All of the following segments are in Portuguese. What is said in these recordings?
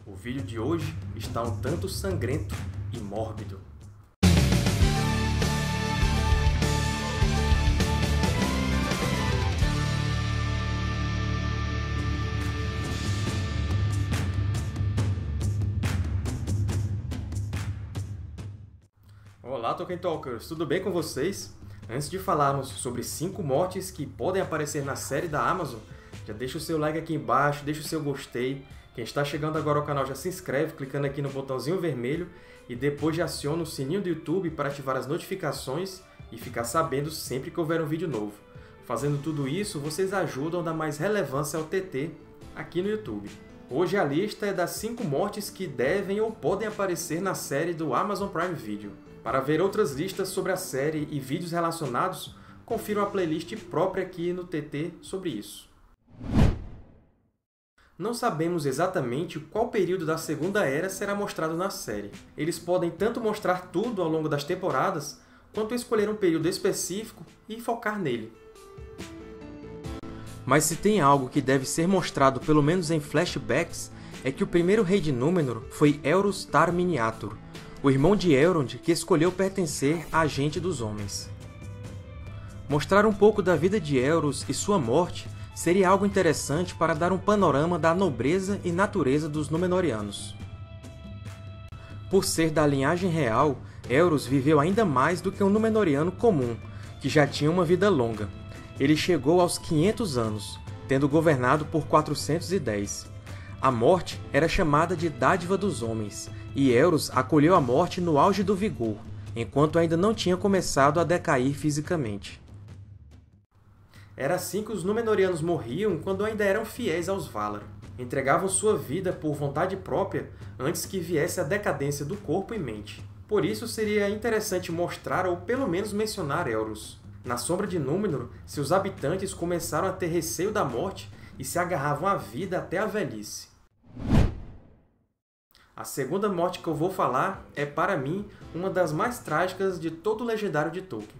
O vídeo de hoje está um tanto sangrento e mórbido. Olá, Tolkien Talkers! Tudo bem com vocês? Antes de falarmos sobre 5 mortes que podem aparecer na série da Amazon, já deixa o seu like aqui embaixo, deixa o seu gostei. Quem está chegando agora ao canal já se inscreve clicando aqui no botãozinho vermelho e depois já aciona o sininho do YouTube para ativar as notificações e ficar sabendo sempre que houver um vídeo novo. Fazendo tudo isso, vocês ajudam a dar mais relevância ao TT aqui no YouTube. Hoje a lista é das 5 mortes que devem ou podem aparecer na série do Amazon Prime Video. Para ver outras listas sobre a série e vídeos relacionados, confira uma playlist própria aqui no TT sobre isso. Não sabemos exatamente qual período da Segunda Era será mostrado na série. Eles podem tanto mostrar tudo ao longo das temporadas, quanto escolher um período específico e focar nele. Mas se tem algo que deve ser mostrado pelo menos em flashbacks, é que o primeiro rei de Númenor foi Elros Tar-Miniatur, o irmão de Elrond que escolheu pertencer à Gente dos Homens. Mostrar um pouco da vida de Elros e sua morte seria algo interessante para dar um panorama da nobreza e natureza dos Númenóreanos. Por ser da linhagem real, Elros viveu ainda mais do que um Númenóreano comum, que já tinha uma vida longa. Ele chegou aos 500 anos, tendo governado por 410. A morte era chamada de Dádiva dos Homens, e Elros acolheu a morte no auge do vigor, enquanto ainda não tinha começado a decair fisicamente. Era assim que os Númenóreanos morriam quando ainda eram fiéis aos Valar. Entregavam sua vida por vontade própria antes que viesse a decadência do corpo e mente. Por isso seria interessante mostrar ou pelo menos mencionar Elros. Na Sombra de Númenor, seus habitantes começaram a ter receio da morte e se agarravam à vida até a velhice. A segunda morte que eu vou falar é, para mim, uma das mais trágicas de todo o legendário de Tolkien.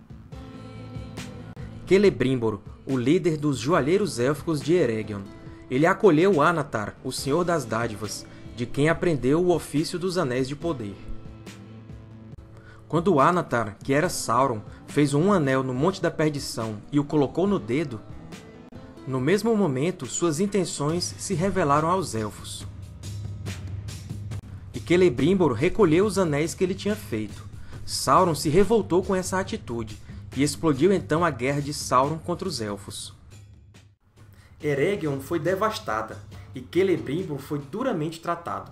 Celebrimbor, o líder dos Joalheiros Élficos de Eregion. Ele acolheu Anatar, o Senhor das Dádivas, de quem aprendeu o ofício dos Anéis de Poder. Quando Anatar, que era Sauron, fez um anel no Monte da Perdição e o colocou no dedo, no mesmo momento suas intenções se revelaram aos Elfos. E Celebrimbor recolheu os anéis que ele tinha feito. Sauron se revoltou com essa atitude, e explodiu então a guerra de Sauron contra os Elfos. Eregion foi devastada, e Celebrimbor foi duramente tratado.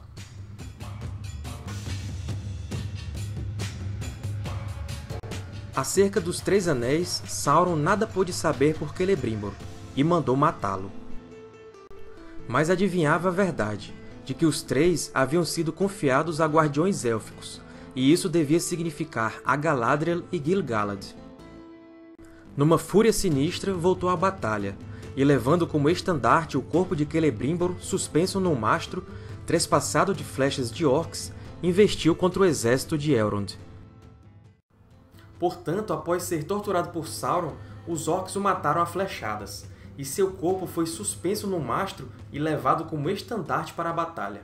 Acerca dos 3 anéis, Sauron nada pôde saber por Celebrimbor, e mandou matá-lo. Mas adivinhava a verdade, de que os 3 haviam sido confiados a guardiões élficos, e isso devia significar a Galadriel e Gil-galad. Numa fúria sinistra, voltou à batalha, e levando como estandarte o corpo de Celebrimbor suspenso num mastro, trespassado de flechas de orcs, investiu contra o exército de Elrond. Portanto, após ser torturado por Sauron, os orcs o mataram a flechadas, e seu corpo foi suspenso no mastro e levado como estandarte para a batalha.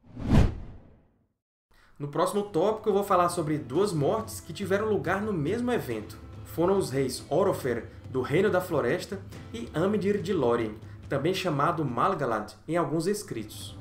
No próximo tópico eu vou falar sobre 2 mortes que tiveram lugar no mesmo evento. Foram os reis Orofer, do Reino da Floresta, e Amdir de Lórien, também chamado Malgalad em alguns escritos.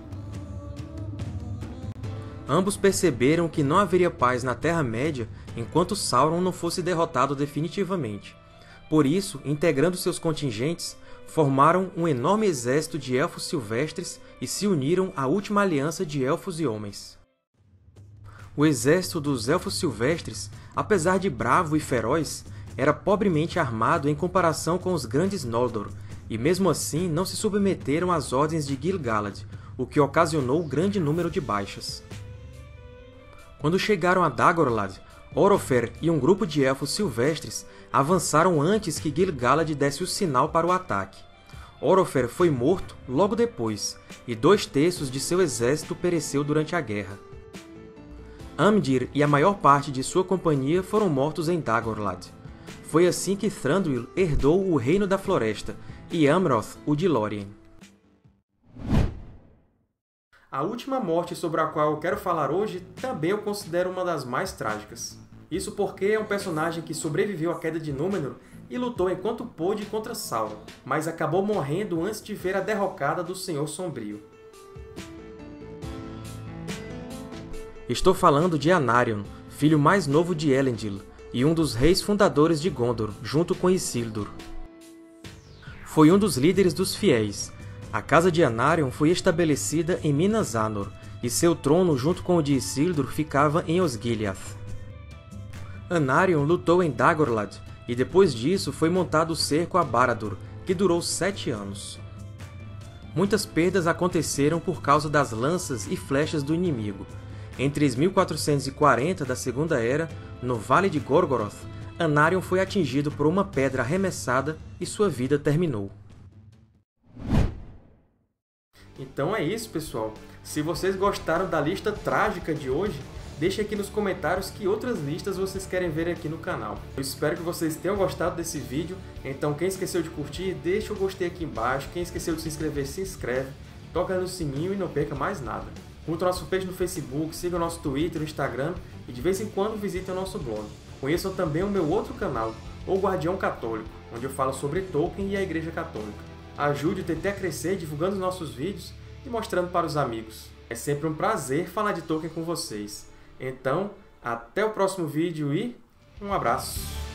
Ambos perceberam que não haveria paz na Terra-média enquanto Sauron não fosse derrotado definitivamente. Por isso, integrando seus contingentes, formaram um enorme exército de Elfos Silvestres e se uniram à última aliança de Elfos e Homens. O exército dos Elfos Silvestres, apesar de bravo e feroz, era pobremente armado em comparação com os grandes Noldor, e mesmo assim não se submeteram às ordens de Gil-galad, o que ocasionou grande número de baixas. Quando chegaram a Dagorlad, Orofer e um grupo de Elfos Silvestres avançaram antes que Gil-galad desse o sinal para o ataque. Orofer foi morto logo depois, e 2/3 de seu exército pereceu durante a guerra. Amdir e a maior parte de sua companhia foram mortos em Dagorlad. Foi assim que Thranduil herdou o Reino da Floresta, e Amroth o de Lórien. A última morte sobre a qual eu quero falar hoje também eu considero uma das mais trágicas. Isso porque é um personagem que sobreviveu à queda de Númenor e lutou enquanto pôde contra Sauron, mas acabou morrendo antes de ver a derrocada do Senhor Sombrio. Estou falando de Anarion, filho mais novo de Elendil, e um dos reis fundadores de Gondor, junto com Isildur. Foi um dos líderes dos Fiéis. A casa de Anarion foi estabelecida em Minas Anor, e seu trono, junto com o de Isildur, ficava em Osgiliath. Anarion lutou em Dagorlad, e depois disso foi montado o cerco a Barad-dûr, que durou 7 anos. Muitas perdas aconteceram por causa das lanças e flechas do inimigo. Em 3440 da Segunda Era, no Vale de Gorgoroth, Anarion foi atingido por uma pedra arremessada e sua vida terminou. Então é isso, pessoal! Se vocês gostaram da lista trágica de hoje, deixe aqui nos comentários que outras listas vocês querem ver aqui no canal. Eu espero que vocês tenham gostado desse vídeo, então quem esqueceu de curtir, deixa o gostei aqui embaixo, quem esqueceu de se inscrever, se inscreve, toca no sininho e não perca mais nada. Curta o nosso page no Facebook, siga o nosso Twitter, o Instagram e de vez em quando visitem o nosso blog. Conheçam também o meu outro canal, O Guardião Católico, onde eu falo sobre Tolkien e a Igreja Católica. Ajude o TT a crescer divulgando os nossos vídeos e mostrando para os amigos. É sempre um prazer falar de Tolkien com vocês. Então, até o próximo vídeo e um abraço!